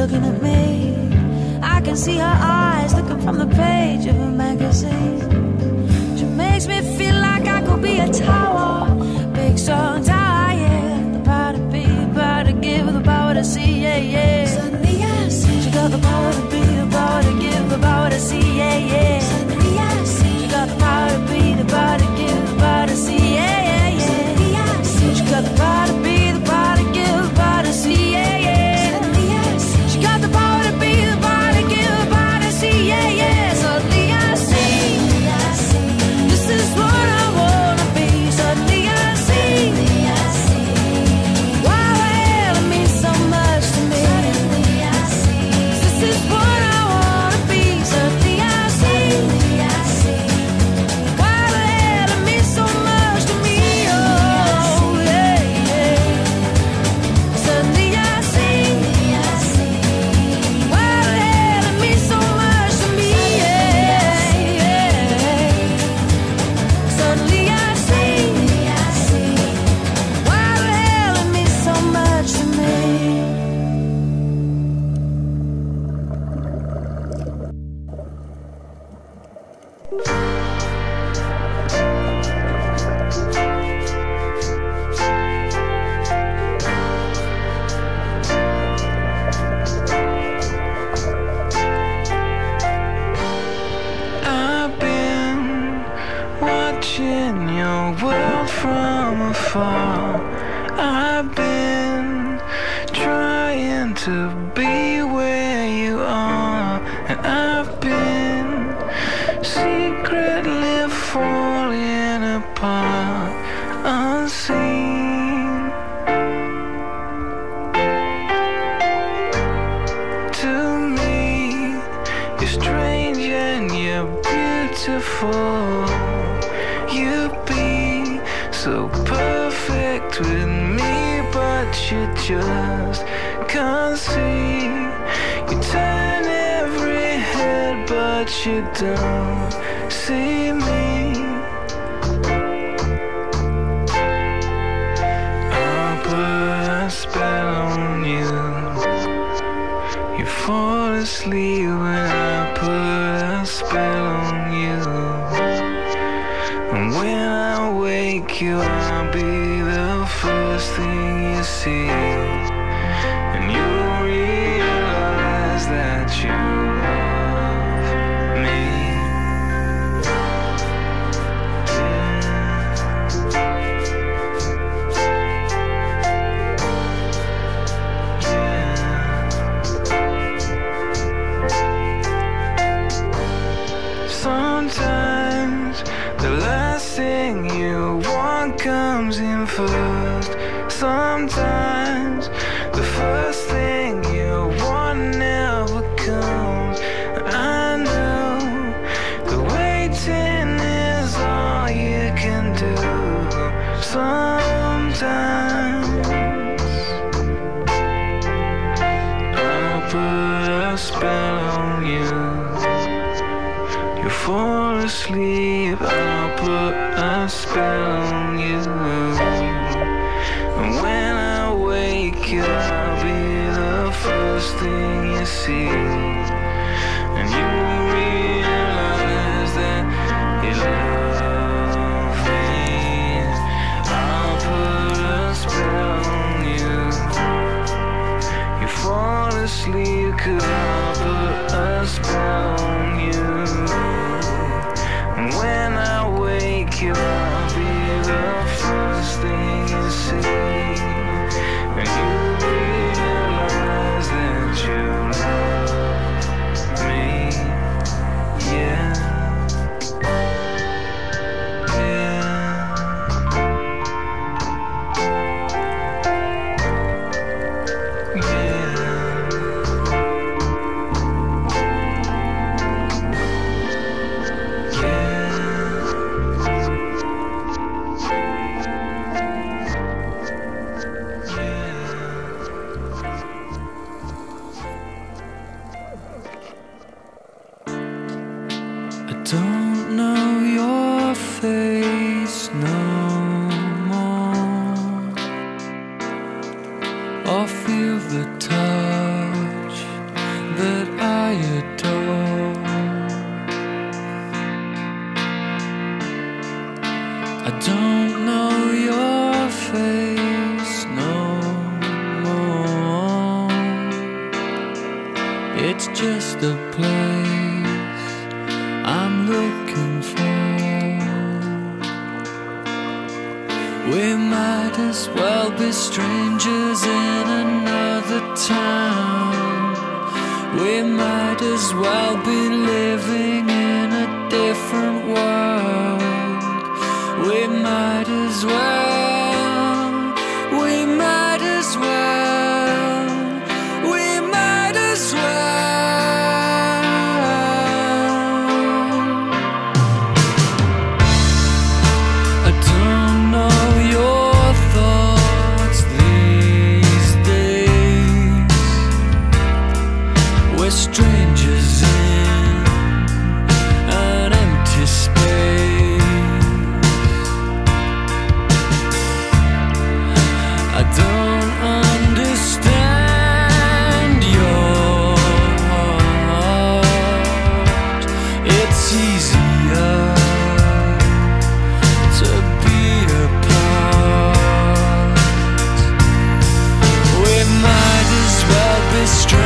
looking at me. I can see her eyes looking from the page of a magazine. She makes me feel like I could be a tower, big strong tower, yeah. The power to be, the power to give, the power to see, yeah, yeah. Suddenly I see she got the power to be, the power to give, the power to see, yeah, yeah. Suddenly I see she got the power to be, the power to give, the power to see, yeah, yeah, yeah. Suddenly I see she got the power to be, the power to give, the power to see, yeah, yeah. Suddenly I see she got the power to be, the power to give, the power to see, yeah, yeah. Suddenly I see this is what I wanna be. Suddenly I see why the hell it means so much to me. This is what I wanna be. Suddenly I see why the hell it means so much to me. Oh yeah, yeah. Suddenly I see why the hell it means so much to me. Yeah, yeah. Suddenly I see why the hell it means so much to me. I've been watching your world from afar. I've been trying to be where you are, and I've been secretly falling apart, unseen. To me, you're strange and you're beautiful. You'd be so perfect with me, but you just can't see. You turn every head, but you don't see me. I'll put a spell on you. You fall asleep when I put a spell on you. And when I wake you, I'll be the first thing you see. And you'll realize that you love me. Sometimes the last thing you want comes in first. Sometimes the first thing you want never comes. I know the waiting is all you can do. Sometimes I'll put a spell on you. You fall asleep, I'll put a spell on you. And when I wake you, I'll be the first thing you see. And you realize that you love me. I'll put a spell on you. You fall asleep, 'cause I'll put a spell on you. And when I wake you, I'll be the first thing you see. And you realize that you love me. Yeah. Don't know your face no more, or feel the touch that I adore. I don't know your face no more. It's just a place I'm looking for. We might as well be strangers in another town. We might as well be living in a different world. We might as well, we might as well, we might as well. I don't know your thoughts these days. We're strangers in an empty space. I don't understand your heart. It's easier to be apart. We might as well be strangers